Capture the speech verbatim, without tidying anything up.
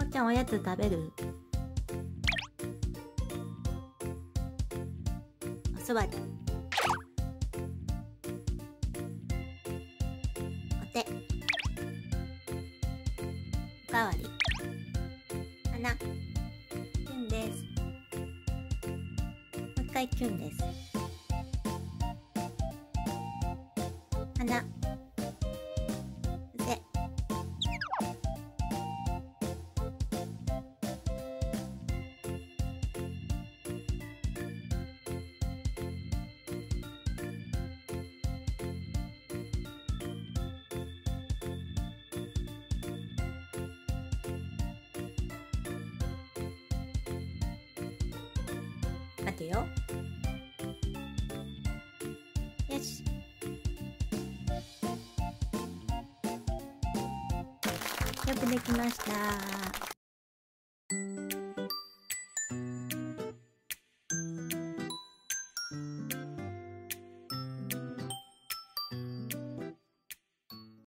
ちゃんおやつ食べる？おそわり。お手。おかわり。鼻。キュンです。もう一回キュンです。鼻。腕。待てよ。よし。よくできました。